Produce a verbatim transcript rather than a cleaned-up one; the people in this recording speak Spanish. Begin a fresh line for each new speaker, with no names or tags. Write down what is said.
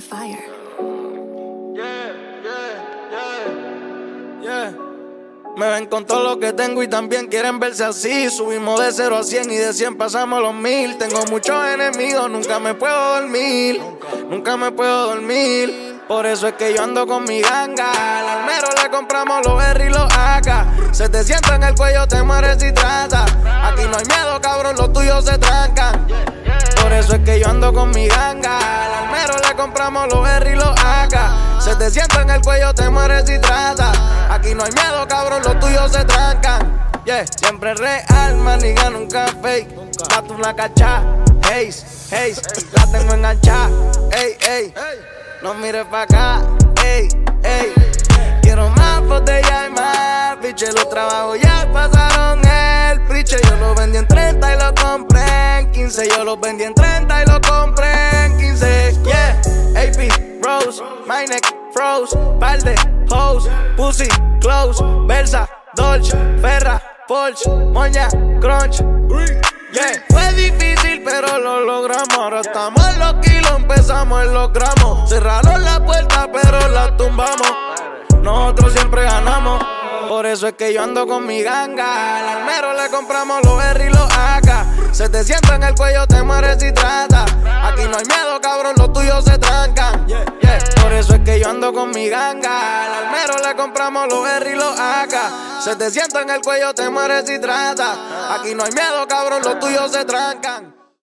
fire.
Yeah, yeah, yeah, yeah. Me ven con todo lo que tengo y también quieren verse así. Subimos de cero a cien y de cien pasamos los mil. Tengo muchos enemigos, nunca me puedo dormir. Nunca, nunca me puedo dormir. Por eso es que yo ando con mi ganga. Al almero le compramos los R y los A K. Se te sienta en el cuello, te mueres y trata. Aquí no hay miedo, cabrón, los tuyos se trancan. Por eso es que yo ando con mi ganga. Al almero le compramos los R y los A K. Se te sienta en el cuello, te mueres y trata. Aquí no hay miedo, cabrón, los tuyos se trancan. Yeah, siempre real, maniga, nunca fake. Mato una cacha, haze, haze. La tengo enganchada, ey, ey. No mires pa' acá, ey, ey. Quiero más botella y más piche. Los trabajos ya pasaron el priche. Yo lo vendí en treinta y lo compré en quince. Yo lo vendí en treinta y lo compré en quince. Yeah, A P, Rose, my neck, froze. Par de hoes, pussy, close. Versa, Dolce, Ferra, Porsche, Moña, Crunch. Yeah, fue difícil pero lo logramos. Ahora estamos en los kilos, empezamos en los gramos. Cerraron la puerta pero la tumbamos. Nosotros siempre ganamos. Por eso es que yo ando con mi ganga. Al almero le compramos los R y los A K. Se te sienta en el cuello, te mueres y trata. Aquí no hay miedo, cabrón, los tuyos se trancan. Yeah, yeah. Por eso es que yo ando con mi ganga. Al almero le compramos los R y los A K. Se te sienta en el cuello, te mueres y trata. Aquí no hay miedo, cabrón, los tuyos se trancan.